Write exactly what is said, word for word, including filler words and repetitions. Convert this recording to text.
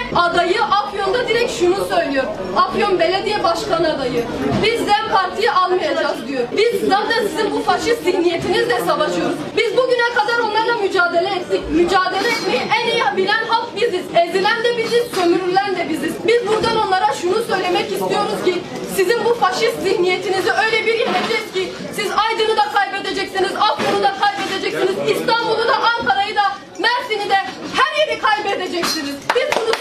adayı Afyon'da direkt şunu söylüyor. Afyon Belediye Başkan adayı. Biz DEM Parti'yi almayacağız diyor. Biz zaten sizin bu faşist zihniyetinizle savaşıyoruz. Biz bugüne kadar onlarla mücadele ettik. Mücadele etmeyi en iyi bilen halk biziz. Ezilen de biziz, sömürülen de biziz. Biz buradan onlara şunu söylemek istiyoruz ki sizin bu faşist zihniyetinizi öyle bir yeneceğiz ki siz Aydın'ı da kaybedeceksiniz, Afyon'u da kaybedeceksiniz, İstanbul'u da, Ankara'yı da, Mersin'i de, her yeri kaybedeceksiniz. Biz bunu